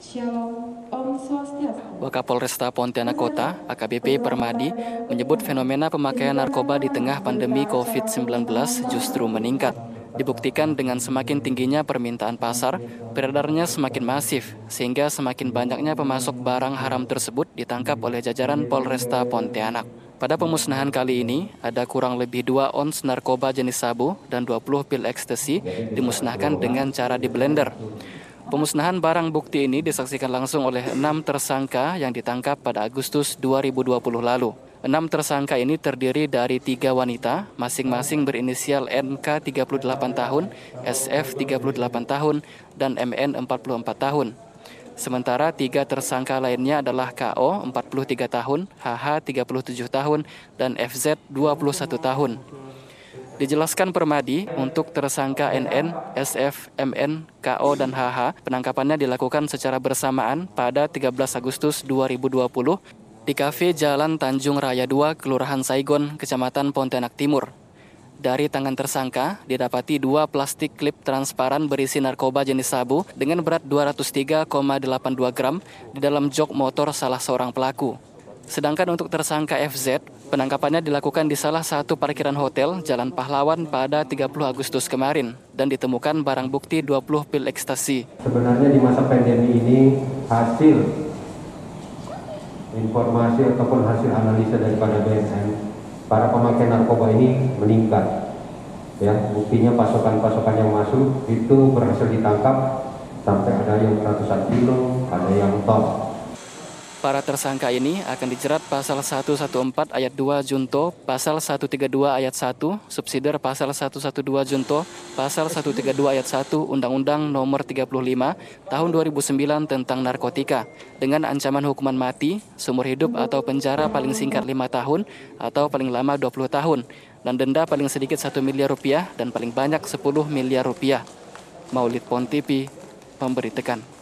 Shalom, Om Swastiastu. Wakapolresta Pontianak Kota, AKBP Permadi, menyebut fenomena pemakaian narkoba di tengah pandemi COVID-19 justru meningkat. Dibuktikan dengan semakin tingginya permintaan pasar, peredarnya semakin masif, sehingga semakin banyaknya pemasok barang haram tersebut ditangkap oleh jajaran Polresta Pontianak. Pada pemusnahan kali ini, ada kurang lebih 2 ons narkoba jenis sabu dan 20 pil ekstasi dimusnahkan dengan cara di blender. Pemusnahan barang bukti ini disaksikan langsung oleh 6 tersangka yang ditangkap pada Agustus 2020 lalu. 6 tersangka ini terdiri dari 3 wanita, masing-masing berinisial NK 38 tahun, SF 38 tahun, dan MN 44 tahun. Sementara 3 tersangka lainnya adalah KO 43 tahun, HH 37 tahun, dan FZ 21 tahun. Dijelaskan Permadi, untuk tersangka NN, SF, MN, KO, dan HH, penangkapannya dilakukan secara bersamaan pada 13 Agustus 2020 di kafe Jalan Tanjung Raya 2, Kelurahan Saigon, Kecamatan Pontianak Timur. Dari tangan tersangka, didapati 2 plastik klip transparan berisi narkoba jenis sabu dengan berat 203,82 gram di dalam jok motor salah seorang pelaku. Sedangkan untuk tersangka FZ, penangkapannya dilakukan di salah satu parkiran hotel Jalan Pahlawan pada 30 Agustus kemarin dan ditemukan barang bukti 20 pil ekstasi. Sebenarnya di masa pandemi ini hasil informasi ataupun hasil analisa daripada BNN, para pemakai narkoba ini meningkat. Ya, buktinya pasokan-pasokan yang masuk itu berhasil ditangkap sampai ada yang ratusan kilo, ada yang ton. Para tersangka ini akan dijerat pasal 114 ayat 2 Junto, pasal 132 ayat 1, subsidiar pasal 112 Junto, pasal 132 ayat 1 Undang-Undang Nomor 35 Tahun 2009 tentang narkotika dengan ancaman hukuman mati, seumur hidup atau penjara paling singkat 5 tahun atau paling lama 20 tahun dan denda paling sedikit 1 miliar rupiah dan paling banyak 10 miliar rupiah. Maulid Pon TV memberitakan.